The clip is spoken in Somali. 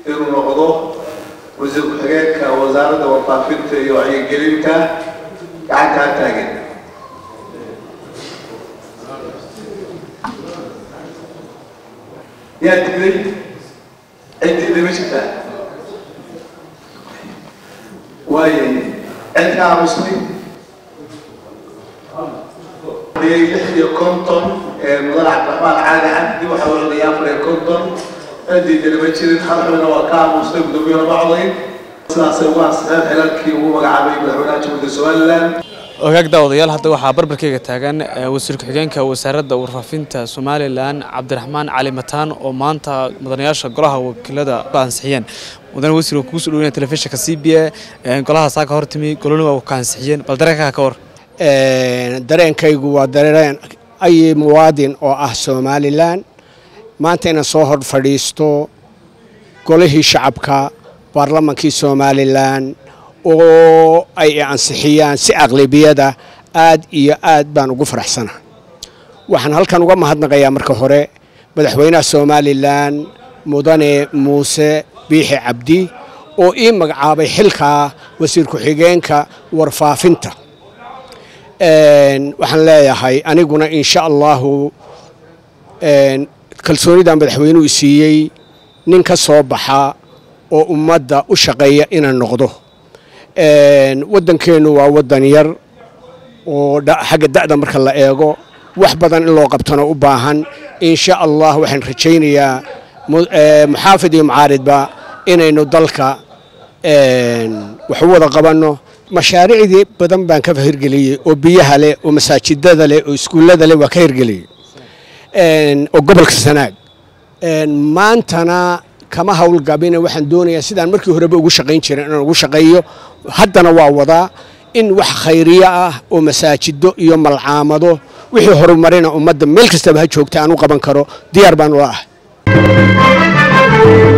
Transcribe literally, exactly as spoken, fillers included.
إنه نقضه وزير الحاجات كوزارة وفافنت يوعي جريمته قاعد هتاجر يا تدري أنت اللي مشتها وين أنت مسلم يحيى كونتون مدرع عبد الرحمن عادي عندي وحاول يافر كونتون عندي دلوقتي حرب من وكان مسلم دبينا بعضين سلاسل سهل حلالكي وهو مقعبي بالحولات وده سؤالا وهاك داوديال هذا waxaa barbarkayga taagan wasiirka xigeenka wasaaradda warfaafinta Soomaaliland Cabdiraxmaan Cali Mataan oo maanta mudanayaasha golaha wakiilada ansixiyeen mudan wasiirku ku soo dhaweeyay telefishinka C B A golaha saaka hortimi golona waa ka ansixiyeen bal dareenka ka war ee dareenkaygu waa dareen ay muwaadin oo ah Soomaaliland maanta inaan soo hor fadhiisto golihii shacabka baarlamaankii Soomaaliland oo ay ansixiyaan si aqlabiyada aad iyo aad baan ugu faraxsanahay waxaan halkan uga mahadnaqayaa marka hore madaxweynaha Soomaaliland mudane Muuse Biixi Cabdi oo ii magacaabay xilka wasiir ku xigeenka warfaafinta een waxaan leeyahay aniguna insha Allah een kalsoonida madaxweynuhu siiyay nin ka soo baxa oo ummadda u shaqeeya inaan noqdo een wadankeenu waa wadan yar oo xagga da'da marka la eego wax badan in loo qabtano u baahan insha Allah waxaan rajaynayaa muxaafid iyo mucaaridba inaynu dalka een wax wada qabano mashaariicdii badan baan ka hirgeliyay oo biyaha leh oo masaajidada leh oo iskuulada leh waa ka hirgeliyay een oo gobolka Sanaag een maantana kama hawl gabina waxaan doonayaa sidaan markii horeba ugu shaqeyn jiray inaan ugu shaqeeyo haddana waa wadaa in wax khayriya ah oo masaajido iyo malcaamado wixii horumarina ummadda meel kasta ha joogta aan u qaban karo diyaar baan u ahay